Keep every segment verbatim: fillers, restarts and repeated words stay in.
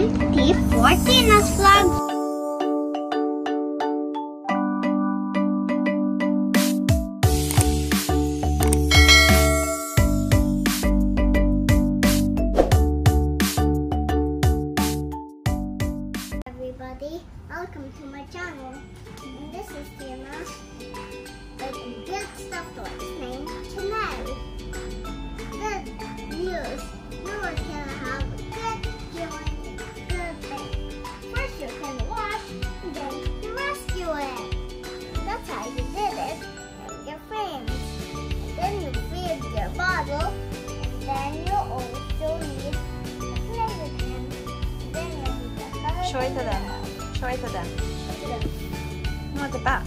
T for Tina's Vlog. Everybody, welcome to my channel. And this is Tina with a good stuffed toys named Chanel. Good news, you are gonna have a good feeling, good thing. First you can wash, and then you rescue it. That's how you did it with your friends. And then you feed your bottle, and then you also need to play with him. And then you need to hug Show it to them. Show it to them. No, at the back.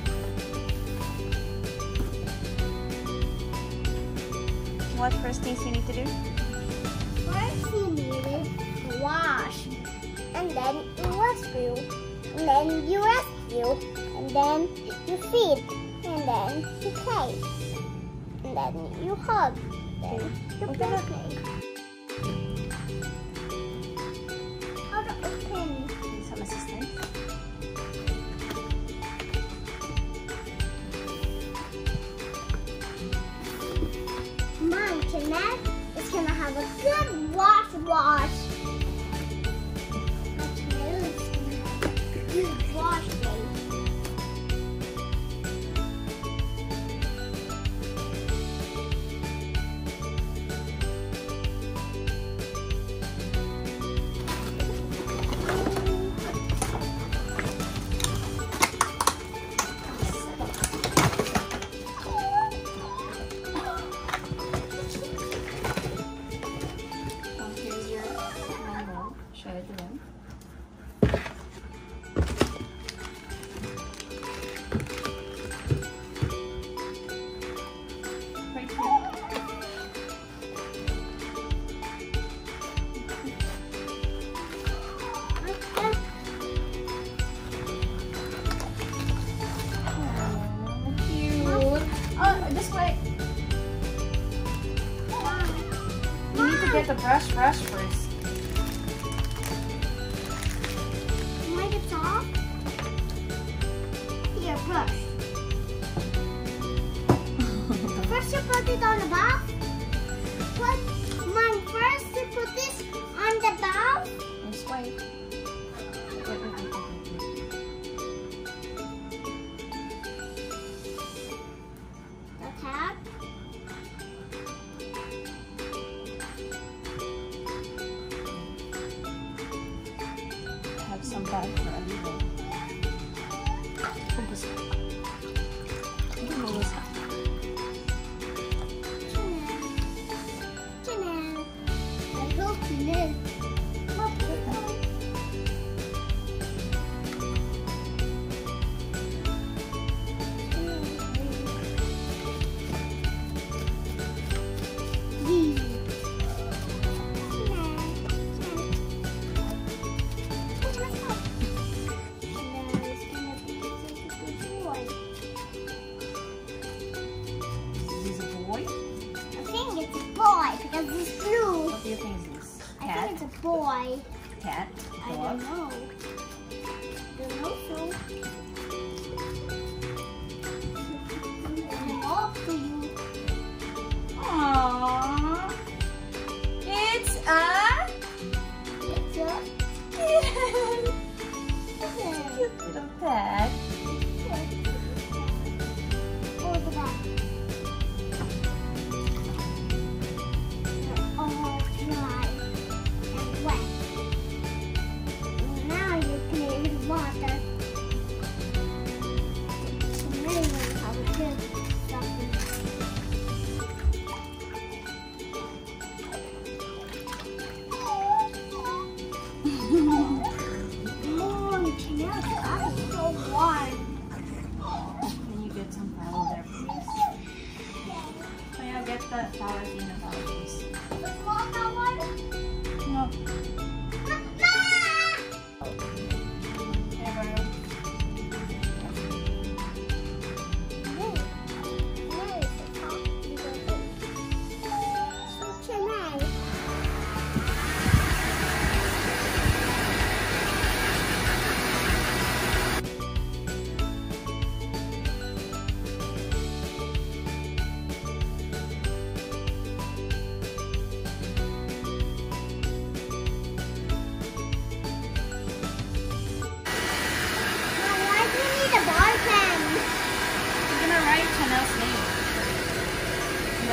What first things you need to do? First you need to wash, and then you rescue, and then you rescue, and then you feed, and then you play, and then you hug, then you Open play. up. play. How to open? Need some assistance. Mom, Jeanette is gonna have a good wash wash. Jeanette is gonna have a good wash day. So here's your rainbow. Show it to them. Right here. Oh, cute. Oh, this way. You need to get the brush brush first. Make it soft. Here, brush. First you put it on the back. Put, Mom, first you put this on the back. This way. Wait, wait, wait, wait, wait. The tap. Have some back for everyone. Focus. Give me this. Chanel. Chanel. I hope you live. Look, look. Is this a boy? I think it's a boy because it's blue. What do you think is this? I Cat? think it's a boy. Cat? I Dog? don't know. Don't know so. And all for you. Aww. It's a It's a kitten. It's a cute little pet. Go to the back. They're all dry and wet. Now you play with water. So many of have a good stuff in Mom, Chanel's bath is so warm. Can you get some towel there, please? Kaya get the towel in the towel, please. The small one? No. Mama! So Chanel,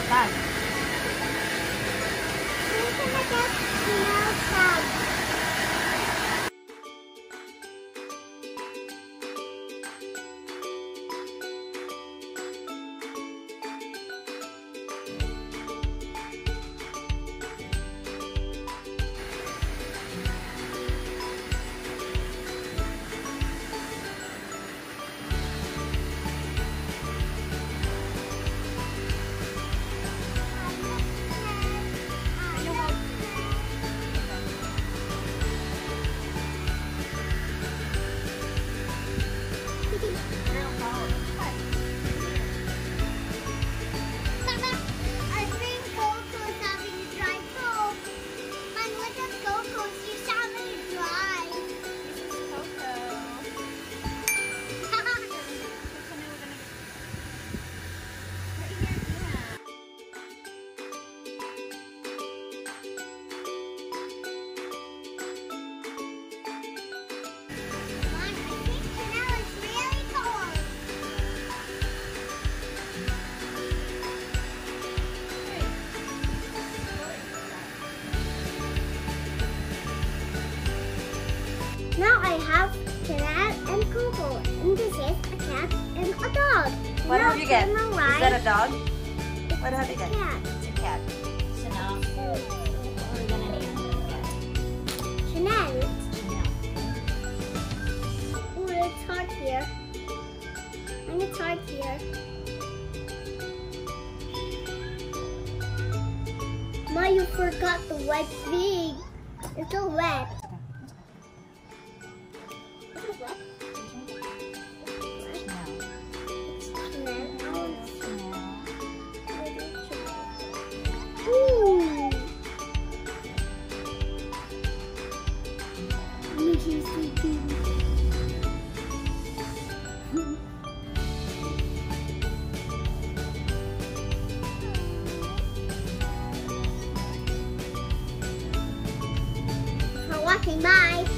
Bag. Where can I get Chanel's bag? Now I have Chanel and Coco, and this is a cat and a dog. What now have you get? Is right, that a dog? What have you a get? cat. It's a cat. So now, what are we gonna need to get? Chanel. Chanel. Oh, it's hard here. And it's hard here. Ma, you forgot the wet thing. It's so wet. Is it wet? Chanel. Chanel. Chanel. Ooh. Mickey sleeping. For watching, bye.